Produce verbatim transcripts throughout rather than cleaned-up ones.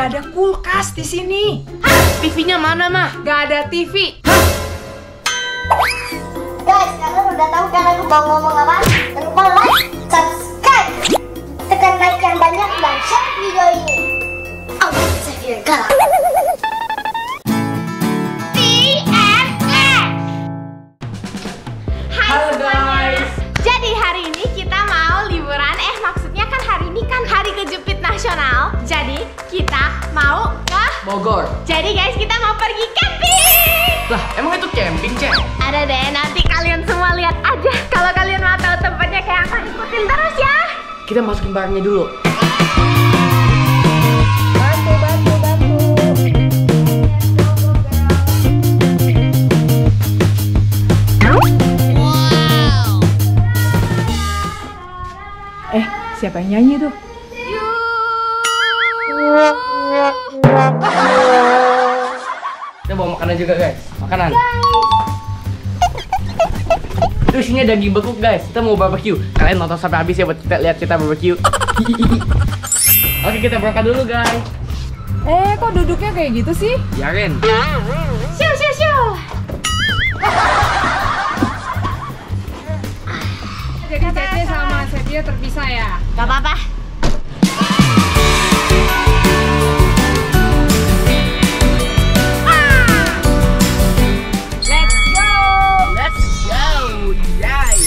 Gak ada kulkas di sini. T V-nya mana, mah? Gak ada T V. Guys, kalian udah tahu kan aku mau ngomong apa? Jangan lupa like, subscribe, tekan like yang banyak dan share video ini. Oh, saya video galak. Halo guys. Jadi hari ini kita mau liburan. Eh maksudnya kan hari ini kan hari kejepit nasional. Jadi kita mau ke Bogor. Jadi guys kita mau pergi camping. Lah, emang itu camping, Cek? Ada deh, nanti kalian semua lihat aja. Kalau kalian mau tahu tempatnya kayak apa, ikutin terus ya. Kita masukin barangnya dulu. Bantu, bantu, bantu. Eh, siapa yang nyanyi tuh? Kita bawa makanan juga, guys. Makanan. Itu isinya daging bekuk, guys. Kita mau barbecue. Kalian nonton sampai habis ya buat kita lihat kita barbecue. Oke, kita berangkat dulu, guys. Eh, kok duduknya kayak gitu sih? Biarin. Siu siu siu. Jadi Cece sama Sepia terpisah ya? Gak apa-apa. Let's go! Let's go. Yay.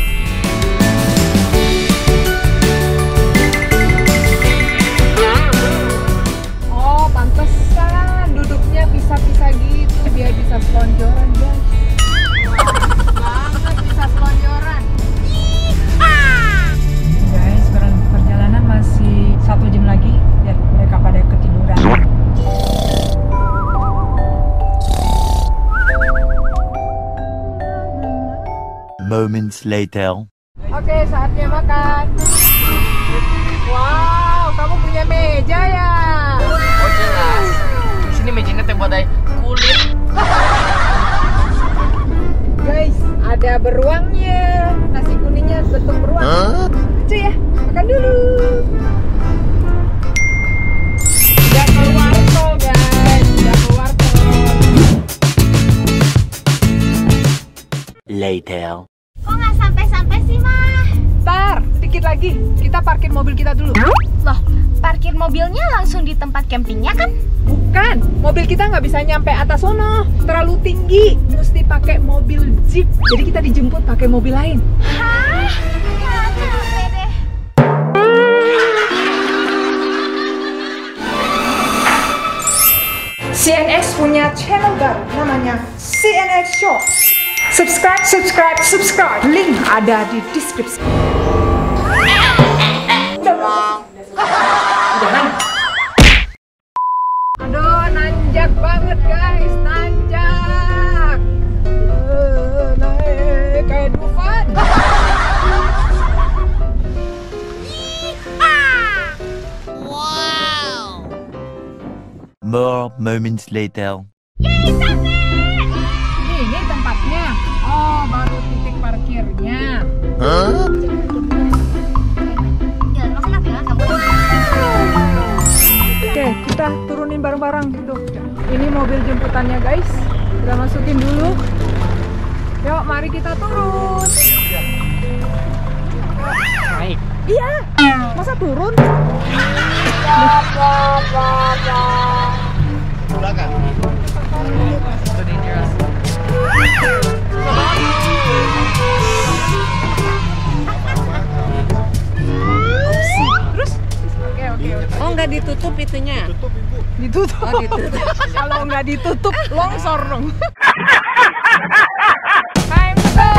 Oh, pantesan duduknya pisah-pisah gitu biar bisa selonjoran, guys. Banget bisa selonjoran. Guys, per- perjalanan masih satu jam lagi biar mereka pada ketiduran. Moments later. Oke, saatnya makan. Wow, kamu punya meja ya? Oh, jelas. Di sini mejanya teh buat dari kulit. Guys, ada beruangnya. Nasi kuningnya bentuk beruang. Lucu ya? Makan dulu. Udah keluar tol, guys. Udah keluar tol. Later. Kok nggak sampai-sampai sih mah? Ntar, sedikit lagi. Kita parkir mobil kita dulu. Loh, parkir mobilnya langsung di tempat campingnya kan? Bukan, mobil kita nggak bisa nyampe atas sono. Terlalu tinggi. Mesti pakai mobil jeep. Jadi kita dijemput pakai mobil lain. Hah? Nggak capek deh. C N X punya channel baru namanya C N X Show. Subscribe, subscribe, subscribe. Link ada di deskripsi. Aduh, nanjak banget guys, nanjak. Uh, naik kayak Dufan. More moments later. Ini tempatnya. Oh, baru titik parkirnya. Oke, kita turunin barang-barang gitu. Ini mobil jemputannya guys. Kita masukin dulu. Yuk, mari kita turun. Naik. Iya, masa turun? Belakang. So dangerous. Terus? Oke, oke, oke. Oh, nggak ditutup itunya? Ditutup. Oh, ditutup. Kalau nggak ditutup, longsor dong. Time to go.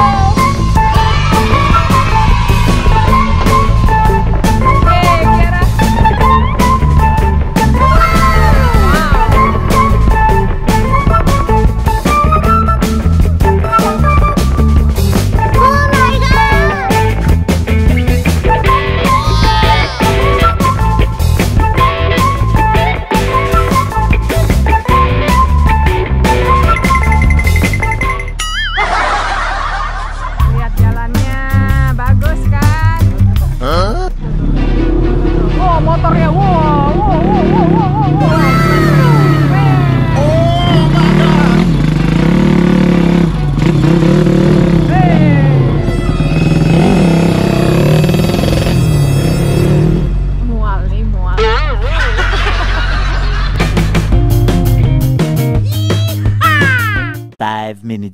Oke, Kiara.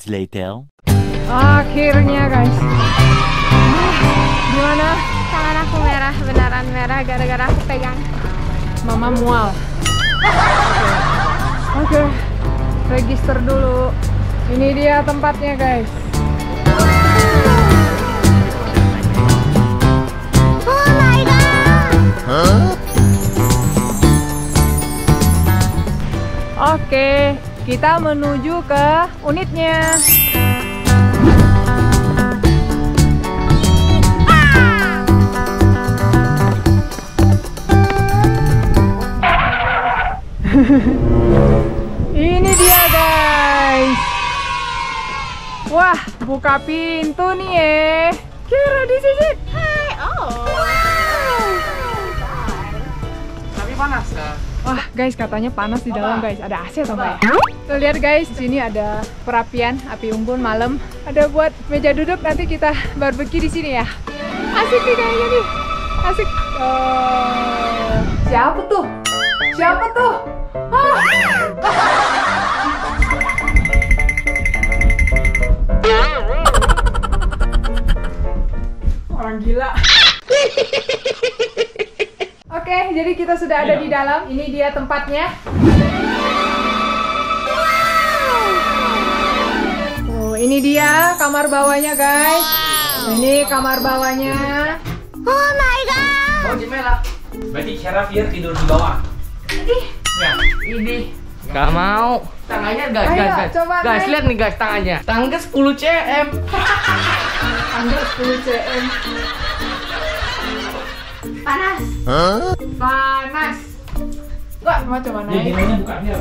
moments later. Akhirnya guys. Gimana? Tangan aku merah, beneran merah gara-gara aku pegang. Mama mual. Oke, okay. Register dulu. Ini dia tempatnya guys. Oh my god. Oke, kita menuju ke unitnya. Ini dia guys. Wah, buka pintu nih ya. Kira di sini. Hai, oh. Tapi panas kan? Wah guys, katanya panas di dalam guys. Ada A C atau enggak ya? Tuh lihat guys, di sini ada perapian api unggun malam. Ada buat meja duduk, nanti kita barbeque di sini ya. Asik nih kayaknya nih. Asik. Uh, siapa tuh? Siapa tuh? Ah. Orang gila. Oke, jadi kita sudah ada di dalam. Ini dia tempatnya. Oh, ini dia kamar bawahnya, guys. Ini kamar bawahnya. Oh my god. Oh, jendela. Berarti cara biar tidur di bawah. Ih, Ya, ini. Gak mau. Tangannya guys, Ayo, guys, guys. coba Guys, naik. lihat nih guys tangannya. Tangannya sepuluh cm. Tanggal sepuluh cm. Panas. Panas. Wah, mau coba Ya, naik. gimana bukanya?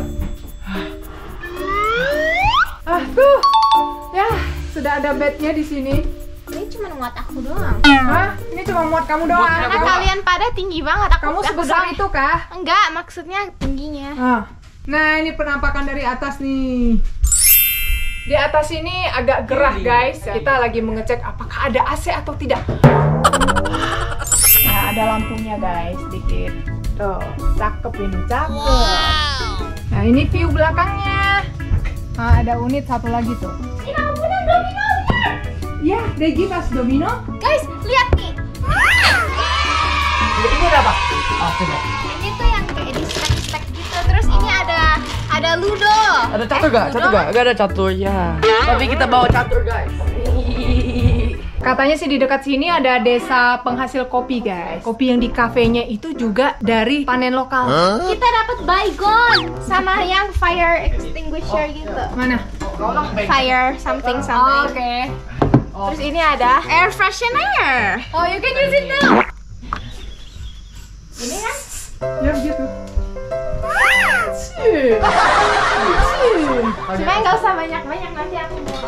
Ah, tuh. Ya, sudah ada bednya di sini. Ini cuma muat aku doang. Hah? Ini cuma muat kamu doang. Muat Karena kalian pada tinggi banget. Aku, Kamu aku sebesar doang. itu kah? Enggak, maksudnya tingginya. Ah. Nah, ini penampakan dari atas nih. Di atas ini agak gerah, guys. Kita lagi mengecek apakah ada A C atau tidak. Nah, ada lampunya, guys, dikit. Tuh, cakep ini, cakep. Nah, ini view belakangnya. Nah, ada unit satu lagi tuh. Ini lampunya domino. Ya, they give us domino. Guys, lihat nih. Ini ada apa? Oh, coba. Ini tuh yang kayak di stack-stack gitu. Terus ini ada ada ludo. Ada catur Eh, gak? ludo. Catur gak? Gak ada catur ya. Tapi kita bawa catur guys. Katanya sih di dekat sini ada desa penghasil kopi, guys. Kopi yang di kafenya itu juga dari panen lokal. Kita dapat baygon sama yang fire extinguisher gitu. Mana? Kau lang Fire something Oh, something. Oke. Terus ini ada air freshener. Oh, you can use it now. Ini kan? Ya gitu. Sih. Sih. Cuma nggak usah banyak-banyak, nanti aku mau.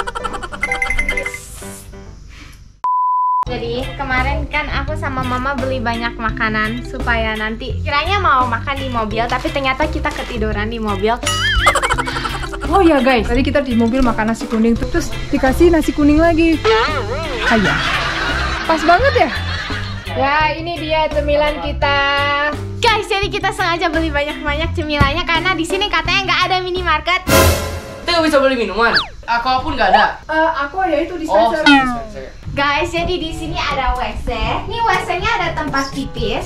Jadi kemarin kan aku sama mama beli banyak makanan supaya nanti kiranya mau makan di mobil, tapi ternyata kita ketiduran di mobil. Oh ya guys, tadi kita di mobil makan nasi kuning tuh, terus dikasih nasi kuning lagi. Ayah. Pas banget ya? Ya, ini dia cemilan kita. Guys, jadi kita sengaja beli banyak-banyak cemilannya karena di sini katanya nggak ada minimarket. Kita nggak bisa beli minuman. Aku pun nggak ada. Eh, aku ya itu Oh, dispenser. dispenser. Guys, jadi di sini ada W C. Ini W C-nya ada tempat pipis.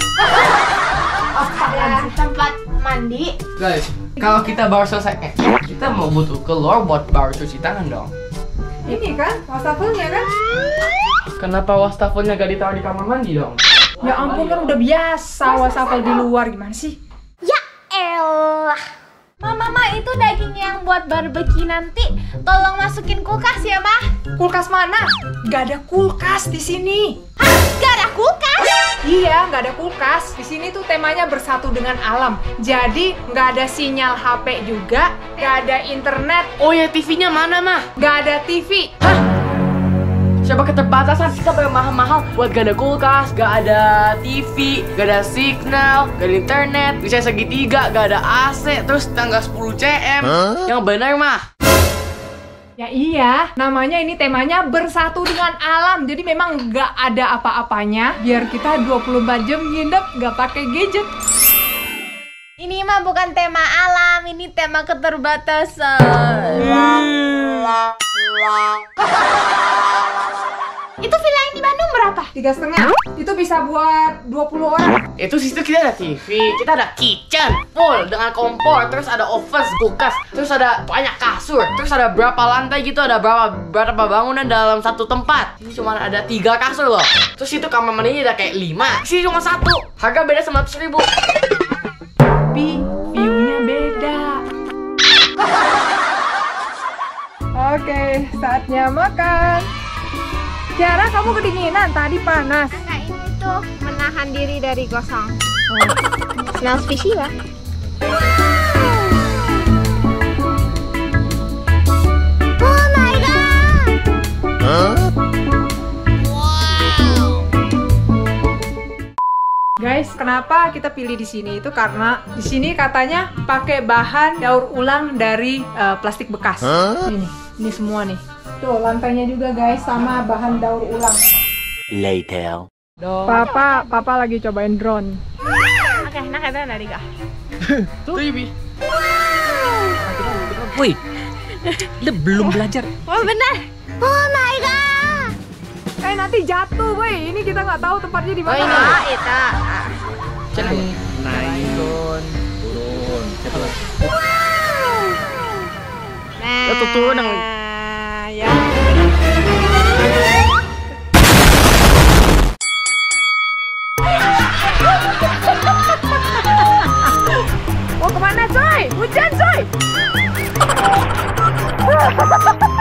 Ada tempat mandi. Guys, kalau kita baru selesai, eh, kita mau butuh keluar buat baru cuci tangan dong. Ini kan wastafelnya kan? Kenapa wastafelnya gak ditaruh di kamar mandi dong? Ya ampun, kan udah biasa wastafel di luar, gimana sih? Ya elah. Mama, mama, itu daging yang buat barbecue nanti tolong masukin kulkas ya, Mah. Kulkas mana? Gak ada kulkas di sini. Hah? Gak ada kulkas? Iya, nggak ada kulkas. Di sini tuh temanya bersatu dengan alam. Jadi nggak ada sinyal H P juga, nggak ada internet, Oh ya, T V-nya mana mah? nggak ada T V. Hah? Siapa keterbatasan kita bayar mahal-mahal buat gak ada kulkas, gak ada T V, gak ada signal, gak ada internet, bisa segitiga, gak ada A C, terus tanggal sepuluh cm. Yang benar mah. Ya iya, namanya ini temanya bersatu dengan alam. Jadi memang nggak ada apa-apanya. Biar kita dua puluh empat jam nginep nggak pakai gadget. Ini mah bukan tema alam, ini tema keterbatasan. Itu villa yang di Bandung berapa? Tiga setengah. Itu bisa buat dua puluh orang. Itu situ kita ada T V, kita ada kitchen full dengan kompor, terus ada oven, kulkas, terus ada banyak kasur, terus ada berapa lantai gitu, ada berapa berapa bangunan dalam satu tempat. Ini cuma ada tiga kasur loh. Terus itu kamar mandinya ada kayak lima, sini cuma satu. Harga beda sembilan ratus ribu. Tapi view-nya beda. Oke, saatnya makan. Tiara, kamu kedinginan, tadi panas. Enggak, ini tuh menahan diri dari gosong. Smell fishy lah. Oh my god. Guys, kenapa kita pilih di sini itu karena di sini katanya pakai bahan daur ulang dari uh, plastik bekas. Ini, ini semua nih. Tuh, lantainya juga guys sama bahan daur ulang. Later. Papa, papa lagi cobain drone. Oke, nah kita dari kah? Tuh, Ibi. Woi, lu belum belajar. Oh benar. Oh my god. Eh, nanti jatuh, boy. Ini kita nggak tahu tempatnya di mana. Oh, ini. Oh, itu. Naik. Naik, turun, turun. Nah, Ya, tuh turun yang ya. Mau kemana, coy? Hujan, coy!